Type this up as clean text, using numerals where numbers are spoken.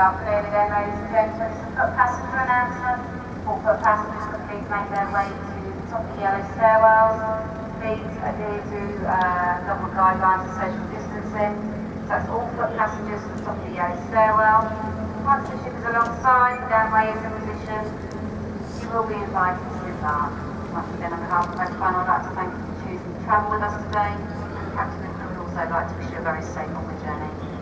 out clearly then, ladies and gentlemen. It's a foot passenger announcement. All foot passengers can please make their way to the top of the yellow stairwells. Please adhere to government guidelines of social distancing. So that's all foot passengers to the top of the yellow stairwell. Once the ship is alongside, the gangway is in position, you will be invited to embark. Once again, on behalf of Red I'd like to thank you for choosing to travel with us today. And Captain and crew would also like to wish you a very safe on the journey.